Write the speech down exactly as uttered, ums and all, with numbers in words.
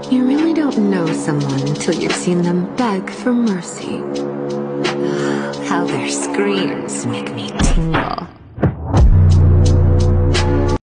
You really don't know someone until you've seen them beg for mercy. How their screams make me tingle.